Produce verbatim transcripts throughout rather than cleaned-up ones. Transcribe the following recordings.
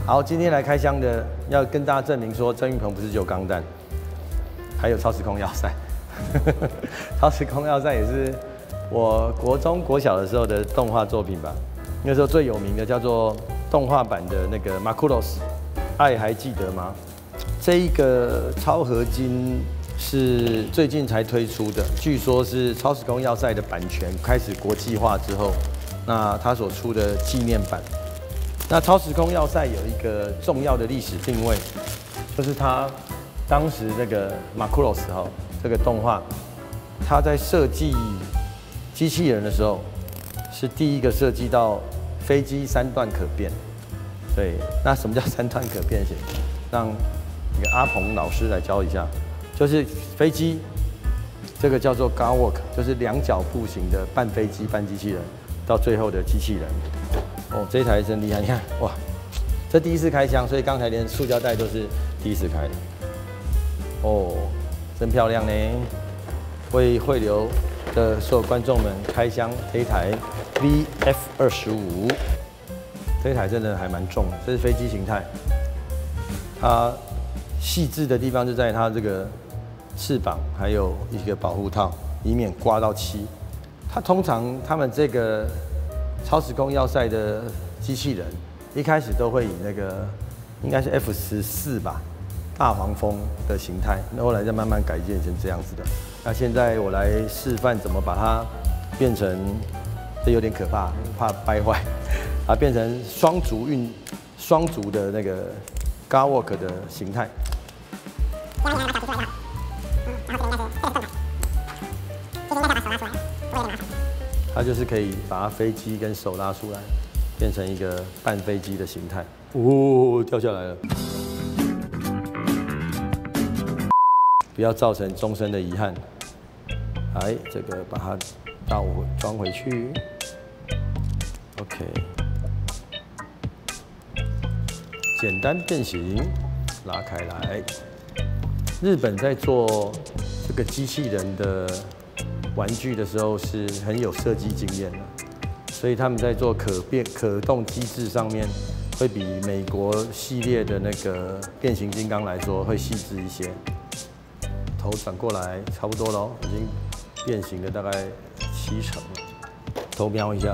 好，今天来开箱的，要跟大家证明说，郑运鹏不是只有钢弹，还有超时空要塞。超时空要塞也是我国中国小的时候的动画作品吧。那时候最有名的叫做动画版的那个《马库洛斯》，爱还记得吗？这一个超合金是最近才推出的，据说是超时空要塞的版权开始国际化之后，那它所出的纪念版。那超时空要塞有一个重要的历史定位，就是它当时这个马库洛斯哈这个动画，它在设计机器人的时候，是第一个设计到飞机三段可变。对，那什么叫三段可变型？让那个阿鹏老师来教一下，就是飞机这个叫做 Garwalk， 就是两脚步行的半飞机半机器人，到最后的机器人。哦，这一台真厉害！你看，哇，这第一次开箱，所以刚才连塑胶袋都是第一次开的。哦，真漂亮呢！为汇流的所有观众们开箱这一台 V F 二十五，这一台真的还蛮重的，这是飞机形态。它细致的地方就在它这个翅膀，还有一个保护套，以免刮到漆。它通常他们这个超时空要塞的机器人，一开始都会以那个应该是 F 十四吧，大黄蜂的形态，那后来再慢慢改建成这样子的。那现在我来示范怎么把它变成，这有点可怕，怕掰坏，啊，变成双足运双足的那个 Garwalk 的形态。它就是可以把它飞机跟手拉出来，变成一个半飞机的形态。哦，掉下来了，不要造成终身的遗憾。来，这个把它倒装回去。OK， 简单变形，拉开来。日本在做这个机器人的玩具的时候是很有设计经验的，所以他们在做可变可动机制上面，会比美国系列的那个变形金刚来说会细致一些。头转过来，差不多咯，已经变形了大概七成了。头瞄一下，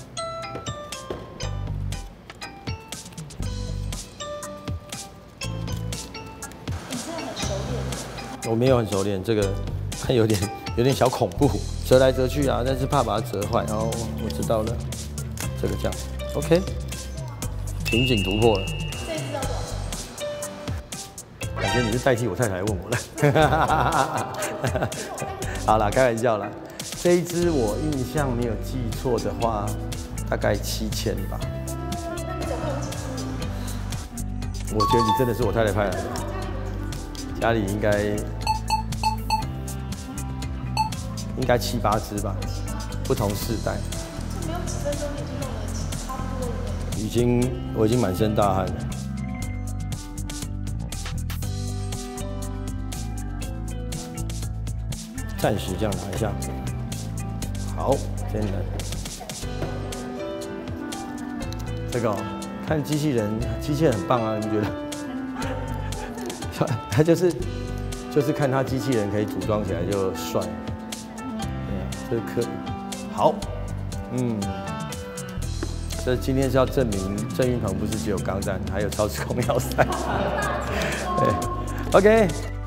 你真的很熟练。 我没有很熟练，这个它有点。有点小恐怖，折来折去啊，但是怕把它折坏。然后我知道了，这个这样 ，OK， 瓶颈突破了。 这一次要多少？ 感觉你是代替我太太问我了。好啦，开玩笑啦。这一支我印象没有记错的话，大概七千吧。 那总共有几只？ 我觉得你真的是我太太派来的，家里应该。应该七八只吧，不同世代。 这没有几分钟已经弄了差不多了。 已经，我已经满身大汗了。暂时这样拿一下。好，真的。这个、哦、看机器人，机器人很棒啊，你觉得？它就是就是看它机器人可以组装起来就帅。这颗好，嗯，这今天是要证明郑运鹏不是只有钢弹，还有超时空要塞。对 ，OK。